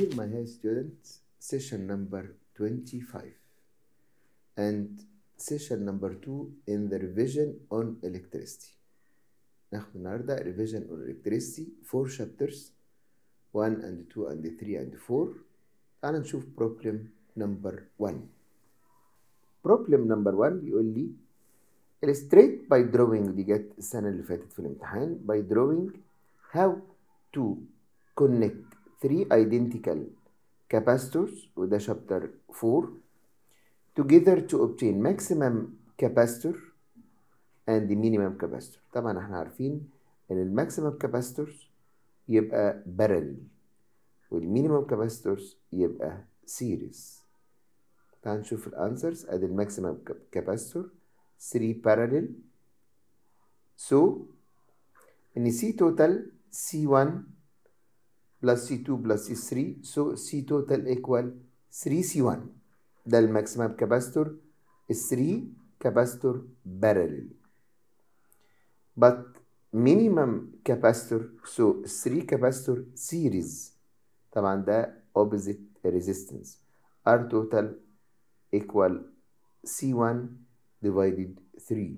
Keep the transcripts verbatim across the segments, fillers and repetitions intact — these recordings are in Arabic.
here, my high students, session number twenty-five and session number two in the revision on electricity. ناخد النهارده revision on electricity four chapters one and two and three and four. تعال نشوف problem number one. problem number one بيقول لي illustrate by drawing، دي جت السنة اللي فاتت في الامتحان. by drawing how to connect three identical capacitors، وده chapter four، together to obtain maximum capacitor and minimum capacitor. طبعا احنا عارفين ان الماكسيمم capacitors يبقى parallel والمينيمم capacitors يبقى series. تعال نشوف الانسرز. ادي الماكسيمم capacitor three parallel، so ان C total C one plus C two plus C three، so C total equal three C one. ده الماكسيمم capacitor three capacitor parallel. but minimum capacitor so three capacitor series، طبعا ده opposite resistance. R total equal C one divided three.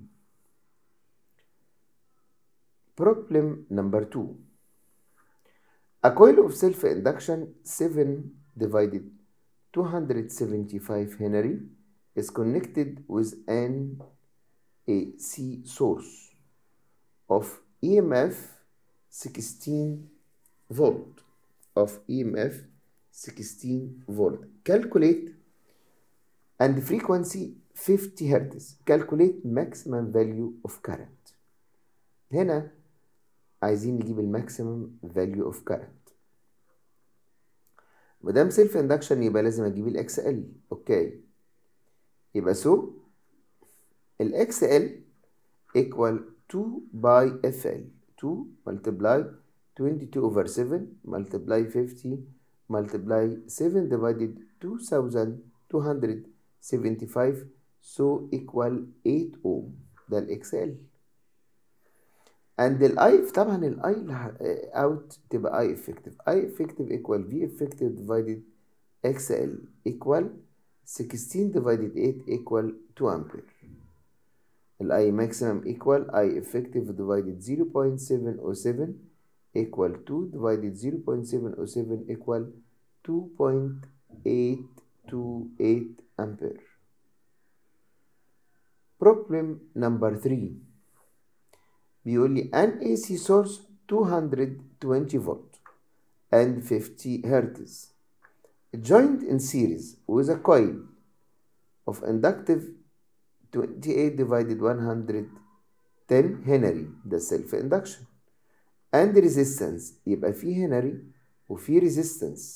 problem number two. A coil of self-induction seven divided two hundred seventy-five Henry is connected with an A C source of E M F sixteen volt of E M F sixteen volt. Calculate and frequency fifty hertz. Calculate maximum value of current. هنا عايزين نجيب الماكسيمم value of current. مادام سيلف اندكشن يبقى لازم اجيب الاكس ال. اوكي، يبقى سو الاكس ال equal two by F L. two multiply twenty-two over seven multiply fifty multiply seven divided two thousand two hundred seventy-five، so equal eight ohm. ده الاكس ال. and الاي طبعا الاي اوت تبقى اي افكتيف. اي افكتيف equal V effective divided X L equal sixteen divided eight equal two ampere. الاي maximum equal I effective divided zero point seven zero seven equal two divided zero point seven zero seven equal two point eight two eight ampere. problem number three بيقول لي an A C source two hundred twenty volt and fifty hertz joined in series with a coil of inductive twenty-eight divided one hundred ten Henry، ده self induction، and resistance يبقى في Henry وفي resistance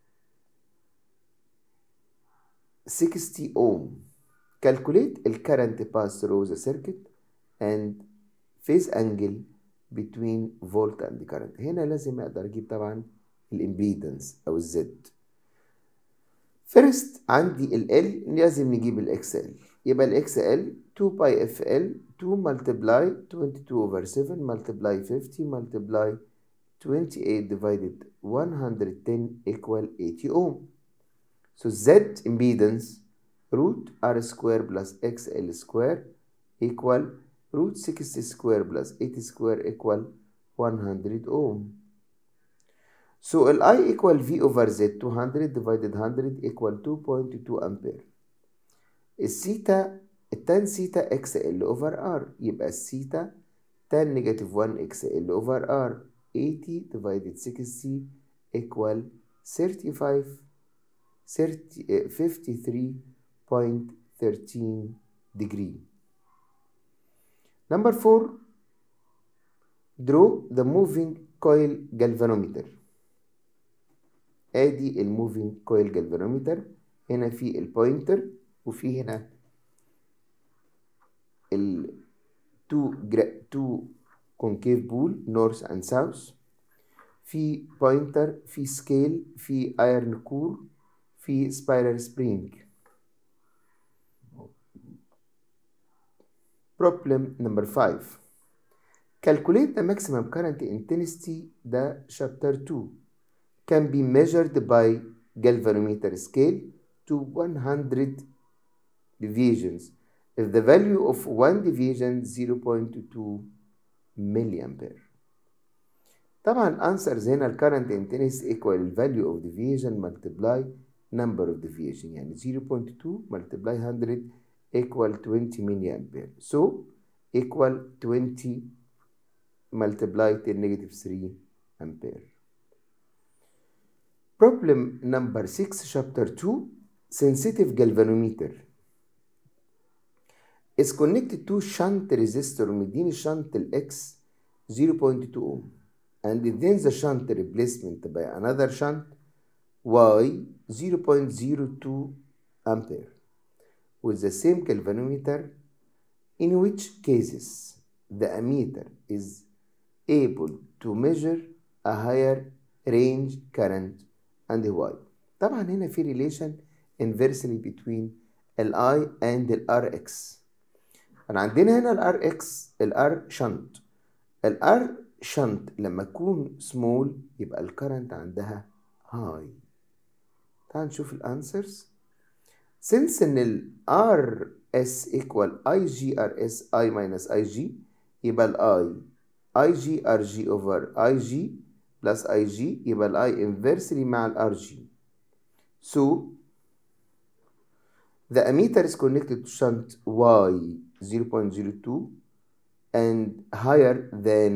sixty ohm. calculate the current pass through the circuit and phase angle between volt and current. هنا لازم اقدر اجيب طبعا الامبيدنس او الزد. first عندي ال L لازم نجيب الاكس ال. يبقى الاكس ال two by F L two multiply twenty-two over seven multiply fifty multiply twenty-eight divided one hundred ten equal eighty ohm. so Z impedance root R square plus X L square equal root sixty square plus eighty square equal one hundred ohm. so I equal V over Z two hundred divided one hundred equal two point two ampere. الثيتا التان ثيتا اكس ال over R، يبقى الثيتا تان نيجاتيف one اكس ال over R eighty divided sixty equal thirty-five fifty-three point one three degree. number four draw the moving coil galvanometer. ادي الموفينج كويل galvanometer. هنا في البوينتر وفي هنا ال two two concave pole north and south. في بوينتر، في سكيل، في ايرن كور، في سبايرال سبرينج. problem number five. calculate the maximum current intensity، ده chapter two. can be measured by galvanometer scale to one hundred deviations if the value of one deviation zero point two milliampere. طبعا answers هنا ال current intensity equal value of deviation multiply number of deviation، يعني zero point two multiply one hundred equal twenty milliampere. So equal twenty multiply ten negative three ampere. Problem number six, chapter two, sensitive galvanometer is connected to shunt resistor. مديني shunt ال X zero point two ohm and then the shunt replacement by another shunt Y zero point zero two ampere with the same galvanometer, in which cases the ammeter is able to measure a higher range current and why. طبعا هنا في relation inversely between ال I and ال R X. عندنا هنا ال R X ال R shunt. ال R shunt لما تكون small يبقى ال current عندها high. تعال نشوف ال answers. Since ان ال R S equal I G R S I minus I G يبقى ال I I G R G over I G plus I G يبقى ال I inversely مع ال R G. So the ammeter is connected to shunt Y zero point zero two and higher than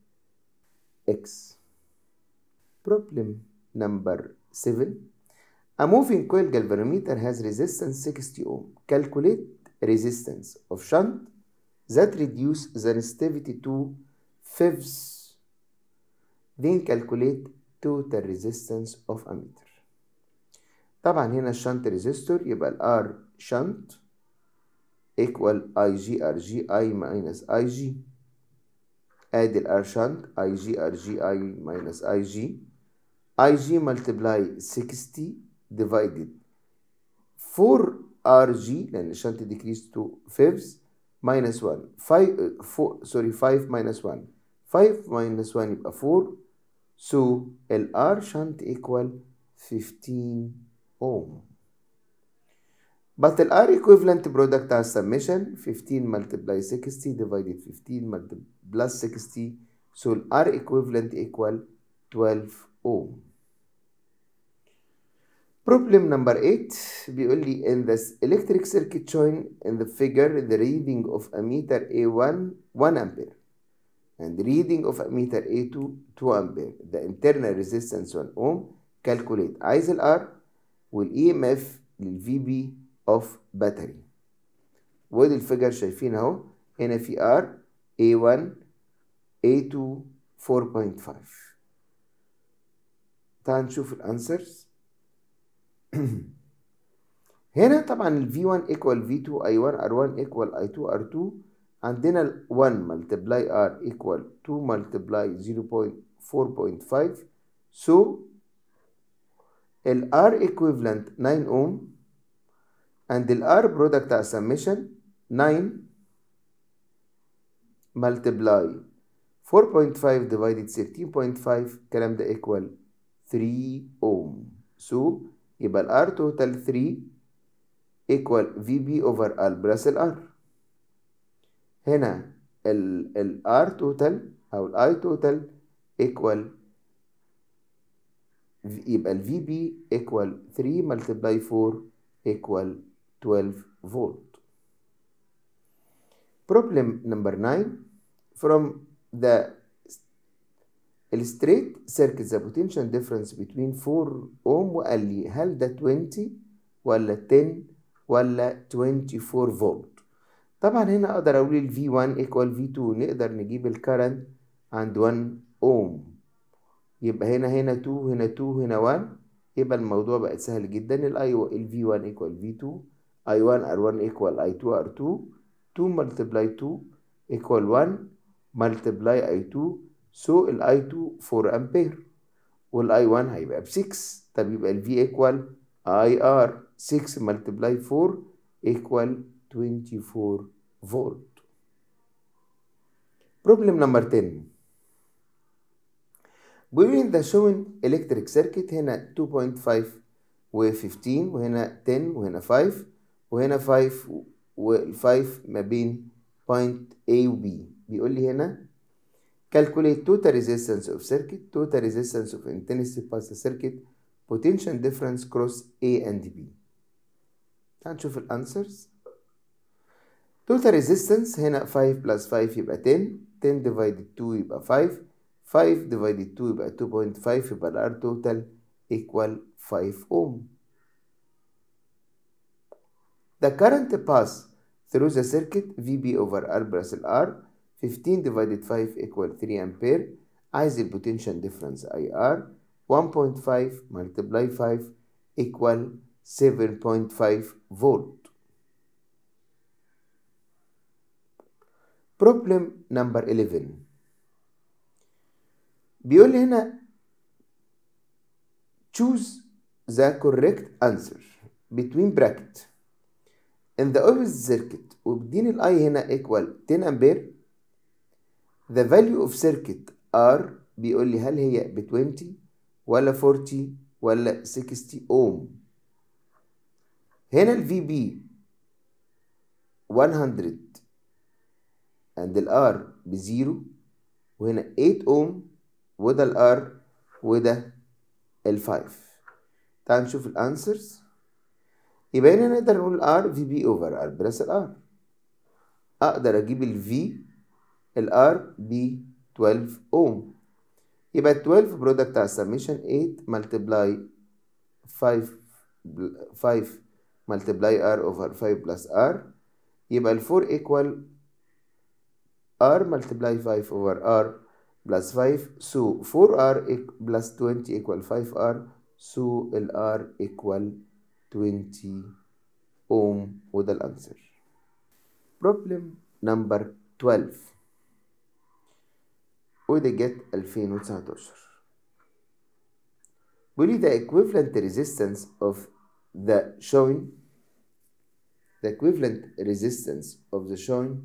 X. Problem number seven. A moving coil galvanometer has resistance sixty ohm. Calculate resistance of shunt that reduce the resistivity to fifths. Then calculate total resistance of ammeter. طبعا هنا الشنت ريزيستور يبقى ال R shunt equal I G R G I minus I G. ادي ال R shunt I G R G I minus I G. I G multiply sixty divided four R G لأن الشنت decrease to fifths minus one. five, four, sorry five minus one. five minus one يبقى four. So ال R shunt equal fifteen ohm. But the R equivalent product as summation fifteen multiply sixty divided fifteen plus sixty. So R equivalent equal twelve ohm. Problem number eight بيقول لي in the electric circuit shown in the figure the reading of ammeter A one one ampere and reading of ammeter A two two ampere. The internal resistance one ohm. Calculate. عايز ال R وال E M F لل V B of battery. ودي الفيجر شايفين اهو. هنا في R A one A two four point five. تعال نشوف الانسرز. هنا طبعا ال V one equal V two I one R one equal I two R two. عندنا ال one multiply R equal two multiply zero point four point five. So ال R equivalent nine ohm and ال R product as summation nine multiply four point five divided thirteen point five. الكلام ده equal three ohm. So يبقى ال R total three equal V B over R plus ال R. هنا ال ال R total أو ال I total equal يبقى ال V B equal three multiply four equal twelve volt. Problem number nine. From the straight circuit the potential difference between four ohm وقال لي هل ده twenty ولا ten ولا twenty-four volt. طبعا هنا اقدر اقول ال V one equal V two. نقدر نجيب الكرنت عند one ohm. يبقى هنا هنا two هنا two هنا one. يبقى الموضوع بقت سهل جدا. ال I ال V one equal V two I one R one equal I two R two. two multiply two equal one multiply I two. So ال I two four ampere وال I one هيبقى ب six. طب يبقى ال V equal I R six multiply four equal twenty-four volt. Problem number ten. بيقول in the shown electric circuit هنا two point five و fifteen وهنا ten وهنا five وهنا five و five ما بين point A و B. بيقول لي هنا calculate total resistance of circuit, total resistance of intensity past the circuit, potential difference cross A and B. تعال نشوف الانسرز. total resistance هنا five plus five يبقى ten, ten divided two يبقى five, five divided two يبقى two point five يبقى ال R total equal five ohm. The current pass through the circuit V B over R plus R fifteen divided five equal three ampere. عايز ال potential difference I R one point five multiply five equal seven point five volt. Problem number eleven. بيقول لي هنا choose the correct answer between bracket in the opposite circuit وبدين ال I هنا equal ten ampere. the value of circuit R بيقول لي هل هي ب twenty ولا forty ولا sixty ohm. هنا ال V B one hundred and ال R بزيرو وهنا eight ohm وده ال R وده ال five. تعال نشوف الانسرز. يبقى هنا نقدر نقول R V B over R بلس ال R. اقدر اجيب ال V ال R ب twelve ohm. يبقى twelve برودكت بتاع السميشن eight multiply five five multiply R over five plus R يبقى ال four equal R multiply five over R plus five so four R plus twenty equal five R so ال R equal twenty ohm وده الانسر. Problem number twelve وده جت ألفين وتسعتاشر. بيقول the equivalent resistance of the showing the equivalent resistance of the showing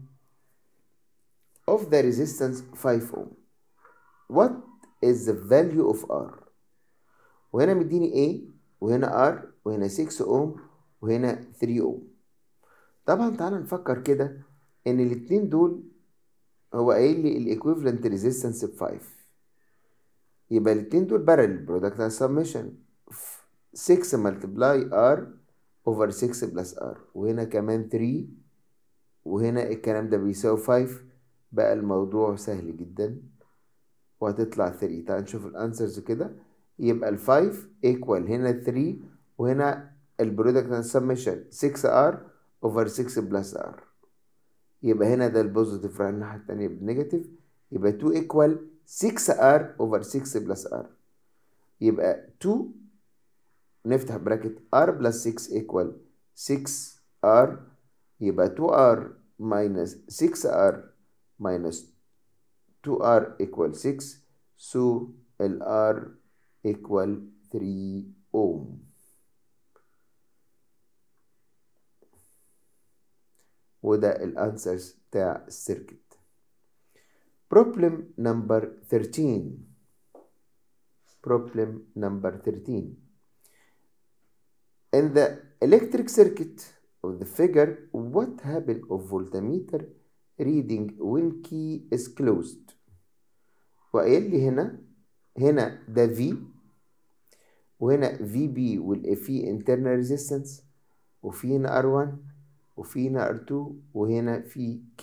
of the resistance five ohm. What is the value of R؟ وهنا مديني A وهنا R وهنا six ohm وهنا three ohm. طبعا تعالى نفكر كده ان الاتنين دول هو قايل لي الايكويفالنت ريزيستنس ب five يبقى الاتنين دول بارل برودكت على سميشن six multiply R over six plus R وهنا كمان three وهنا الكلام ده بيساوي five. بقى الموضوع سهل جدا وهتطلع three. تعال نشوف الانسرز كده. يبقى ال five equal هنا three وهنا البرودكت على سميشن six R over six plus R يبقى هنا ده البوزيتيف رايح الناحية التانية بالنيجاتيف يبقى two equal six R over six plus R يبقى two نفتح براكت R plus six equal six R يبقى two R minus six R minus two R equal six so ال R equal three ohm. وده الانسرز بتاع السيركت. Problem number thirteen. Problem number thirteen. In the electric circuit of the figure, what happened of voltmeter reading when key is closed؟ وقايل لي هنا هنا ده V وهنا في بي والفي internal resistance وفي هنا ار one وفي هنا ار two وهنا في K.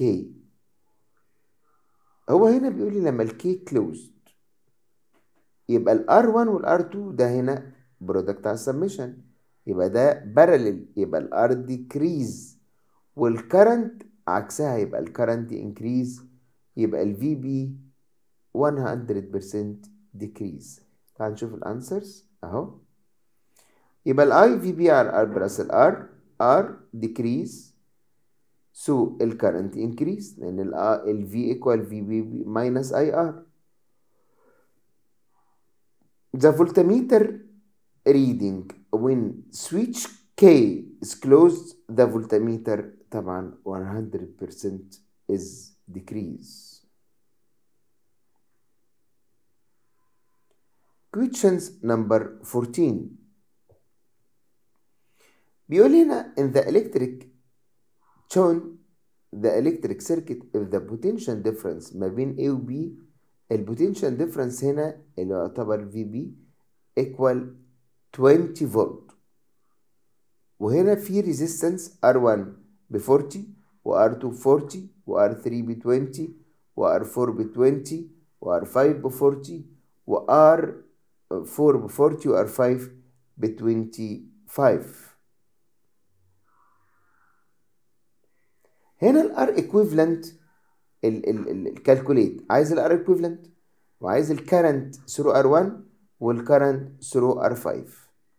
هو هنا بيقول لي لما الكي closed يبقى ال ار one وال ار two ده هنا برودكت على السميشن يبقى ده بارلل يبقى ال R decrease والكرنت عكسها يبقى الكرنت increase يبقى ال في بي one hundred percent decrease. تعال نشوف الانسرز اهو. يبقى ال I في بي R R بلس ال R R decrease so ال current increase لأن ال, ال V equal V B minus I R. The voltmeter reading when switch K is closed the voltmeter طبعا one hundred percent is decrease. questions number fourteen بيقول هنا in the electric shown the electric circuit if the potential difference ما بين A و B ال potential difference هنا اللي يعتبر في بي equal twenty volt وهنا في resistance R one ب forty و R two ب forty و R three ب twenty و R four ب twenty و R five ب forty و R four ب forty و R five ب twenty-five. هنا ال R equivalent الكالكوليت عايز ال R equivalent وعايز ال current through R one وال current through R five.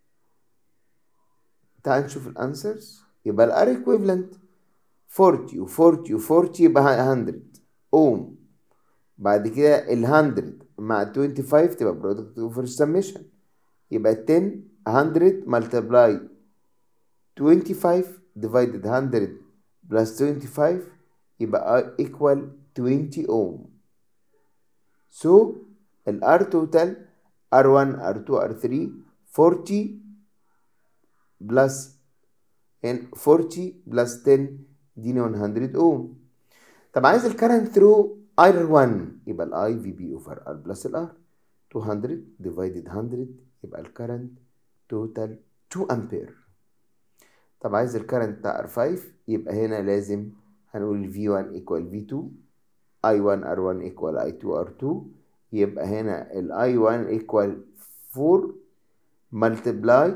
تعال نشوف الانسرز. يبقى ال R equivalent forty و forty و forty يبقى one hundred اوم. بعد كده ال one hundred مع twenty-five تبقى product of summation يبقى ten one hundred multiply twenty-five divided one hundred plus twenty-five يبقى equal twenty ohm. So ال R total R one R two R three forty plus and forty plus ten دينا one hundred ohm. طب عايز ال current through R one يبقى ال I V B over R plus ال R two hundred divided one hundred يبقى ال current total two ampere. طب عايز ال current بتاع R five يبقى هنا لازم هنقول V one equal V two I one R one equal I two R two يبقى هنا ال I one equal four multiply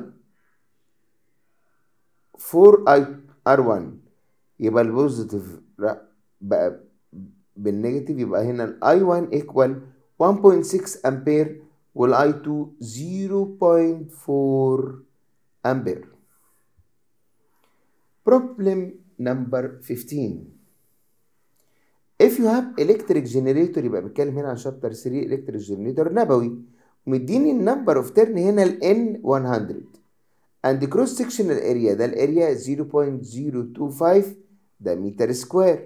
four I R one يبقى البوزيتيف بقى بالنيجاتيف يبقى هنا ال I one equal one point six ampere وال I two zero point four ampere. Problem number fifteen. If you have electric generator يبقى بتكلم هنا عن شابتر three electric generator نبوي ومديني النمبر اوف تيرن هنا ال N one hundred and the cross sectional area ده الاريا zero point zero two five ده متر سكوير.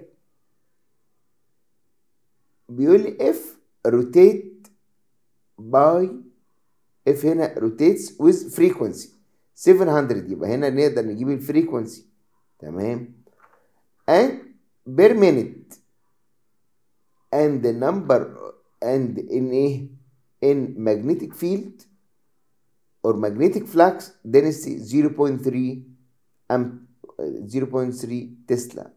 بيقول لي if rotate by if هنا rotates with frequency seven hundred يبقى هنا نقدر نجيب الفريكونسي تمام and per minute and the number and in ايه in magnetic field or magnetic flux density zero point three amp zero point three تسلا.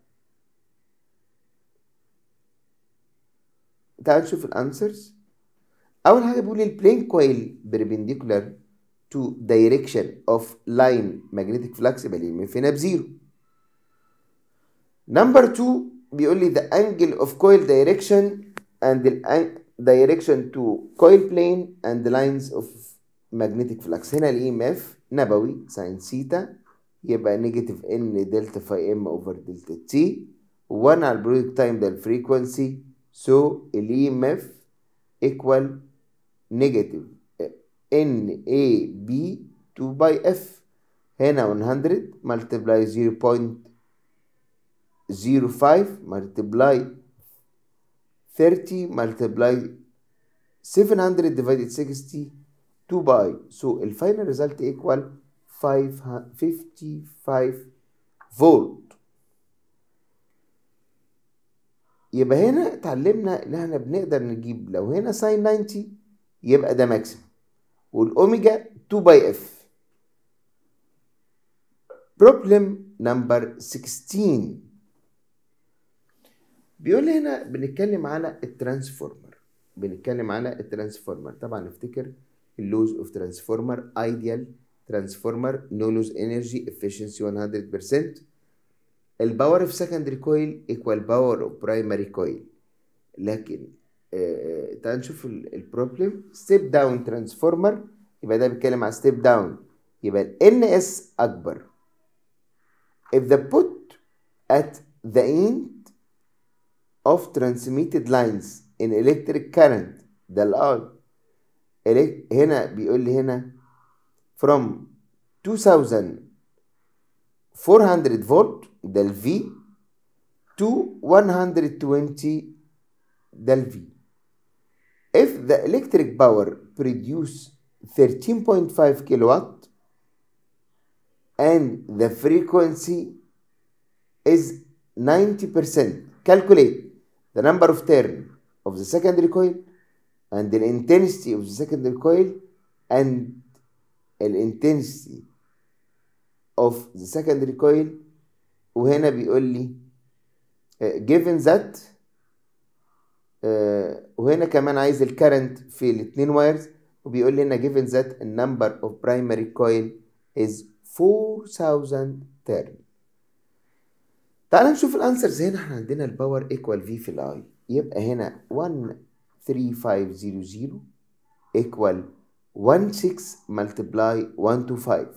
تعال نشوف الانسرز. اول حاجه بيقول البلين كويل perpendicular to direction of line magnetic flux يبقى الام اف هنا بزيرو. نمبر two بيقول لي the angle of coil direction and the direction to coil plane and the lines of magnetic flux. هنا الاي ام اف نبوي ساين سيتا يبقى نيجاتيف ان دلتا فاي ام اوفر دلتا تي واحد على البرودكت تايم ده الفريكونسي. سو الاي ام اف ايكوال نيجاتيف ان اي بي two باي اف. هنا one hundred multiply zero point zero five multiply thirty multiply seven hundred divided sixty two باي. so the final result equal fifty-five فولت. يبقى هنا اتعلمنا ان احنا بنقدر نجيب لو هنا ساين ninety يبقى ده ماكسيمم والاوميجا two باي اف. problem number sixteen بيقول لي هنا بنتكلم على الترانسفورمر بنتكلم على الترانسفورمر. طبعا نفتكر اللوز اوف ترانسفورمر ايديال ترانسفورمر نو لوز انرجي efficiency one hundred percent. الباور اوف سكندري كويل ايكوال باور اوف برايمري كويل. لكن آه تعال نشوف البروبلم. ستيب داون ترانسفورمر يبقى ده بيتكلم على ستيب داون يبقى ال ان اس اكبر. if the put at the end of transmitted lines in electric current ده ال I هنا بيقول لي هنا from two thousand four hundred volt ده ال V to one hundred twenty ده ال V. if the electric power produced thirteen point five kilowatt and the frequency is ninety percent. Calculate the number of turn of the secondary coil and the intensity of the secondary coil and the intensity of the secondary coil. وهنا بيقول لي uh, given that uh, وهنا كمان عايز الكرنت في الاتنين وايرز، وبيقول لي هنا given that the number of primary coil is four thousand turn. تعال نشوف الانسرز. هنا احنا عندنا الباور equal V في الاي، يبقى هنا one three five zero zero equal one six multiply one two five،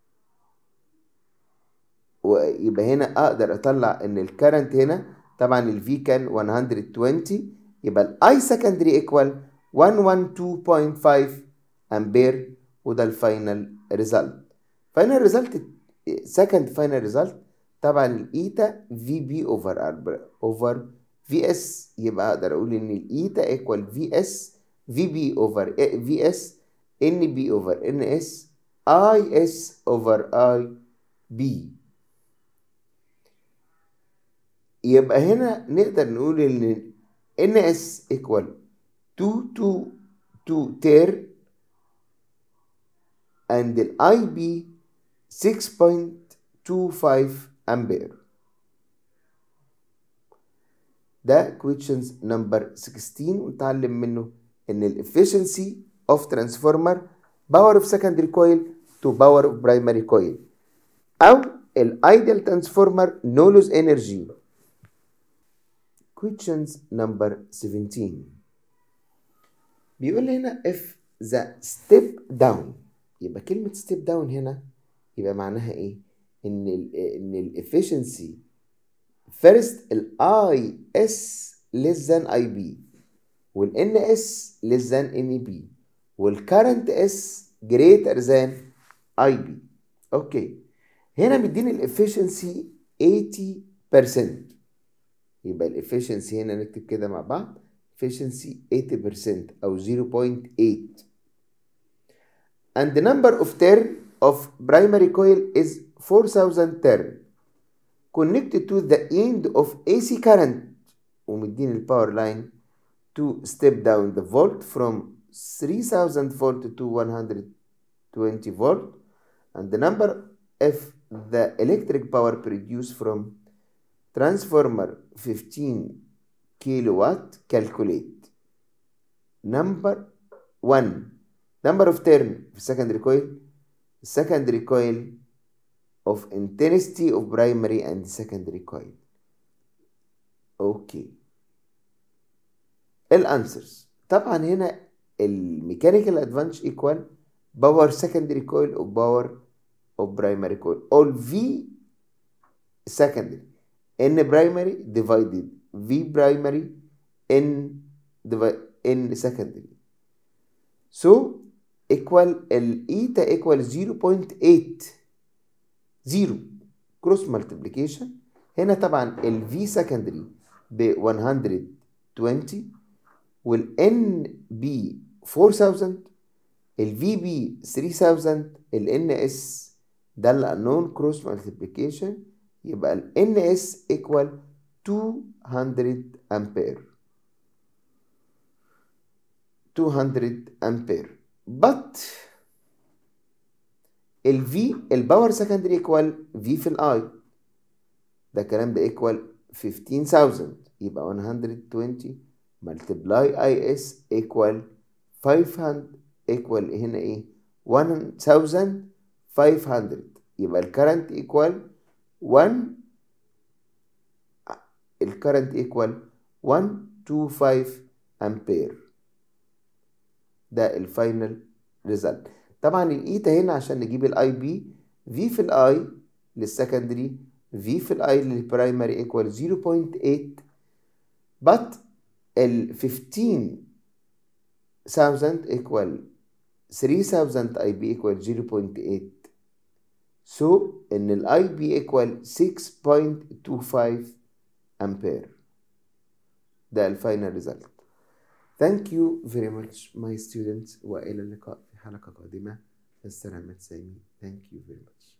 ويبقى هنا اقدر اطلع ان الكرنت هنا طبعا الفي كان one twenty، يبقى الاي secondary equal one twelve point five امبير، وده الفاينل ريزلت. فاينل ريزلت second final result طبعا الايتا في بي اوفر ار اوفر في اس، يبقى اقدر اقول ان الايتا ايكوال في اس في بي اوفر في اس ان بي اوفر ان اس اي اس اوفر اي بي. يبقى هنا نقدر نقول ان ان اس ايكوال two two two تير and الاي بي six point two five امبير. ده questions number sixteen، ونتعلم منه ان ال efficiency of transformer power of secondary coil to power of primary coil، او ال ideal transformer no loss energy. questions number seventeen بيقول هنا if the step down، يبقى كلمة step down هنا يبقى معناها ايه؟ ان ال ان ال efficiency first ال I S less than I B وال N S less than N B وال current S greater than I B. اوكي، هنا مديني ال efficiency eighty percent، يبقى ال efficiency هنا نكتب كده مع بعض efficiency eighty percent او zero point eight and the number of turn of primary coil is four thousand turn connected to the end of A C current، ومدين الباور لاين to step down the volt from three thousand volt to one hundred twenty volt and the number of the electric power produced from transformer fifteen kilowatt. Calculate number one number of turn في secondary coil secondary coil of intensity of primary and secondary coil. اوكي، الانسرز طبعا هنا الميكانيكال ادفانتج ايكوال باور secondary coil او باور of primary coil all V secondary N primary divided V primary N N secondary. So equal ال eta equal zero point eight zero cross multiplication. هنا طبعا ال V secondary ب one hundred twenty وال N B four thousand ال V B three thousand ال N S ده ال unknown cross multiplication، يبقى ال N S equal two hundred ampere two hundred ampere. but ال V الباور secondary equal V في ال I، ده الكلام ده equal fifteen thousand، يبقى one hundred twenty multiply I S equal five hundred equal هنا ايه one thousand five hundred، يبقى الكرنت equal one الكرنت equal one twenty-five امبير. ده الفاينل ريزلت. طبعا الايتا هنا عشان نجيب الاي بي في في الاي للسكندري في في الاي للبرايمري equal zero point eight but ال fifteen thousand equal three thousand I B equal zero point eight. so ان الاي بي equal six point two five امبير. ده الفاينل ريزلت. Thank you very much my students، وإلى اللقاء. حلقة قادمة. السلامة سامي. Thank you very much.